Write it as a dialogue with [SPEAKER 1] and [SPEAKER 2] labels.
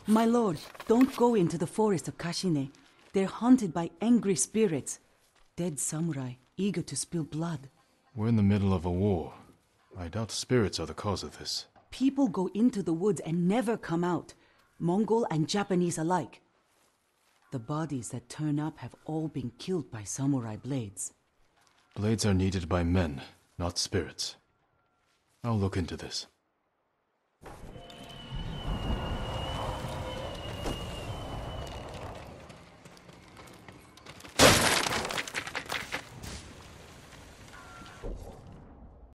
[SPEAKER 1] My lord, don't go into the forest of Kashine. They're haunted by angry spirits. Dead samurai, eager to spill blood.
[SPEAKER 2] We're in the middle of a war. I doubt spirits are the cause of this.
[SPEAKER 1] People go into the woods and never come out. Mongol and Japanese alike. The bodies that turn up have all been killed by samurai blades.
[SPEAKER 2] Blades are needed by men, not spirits. I'll look into this.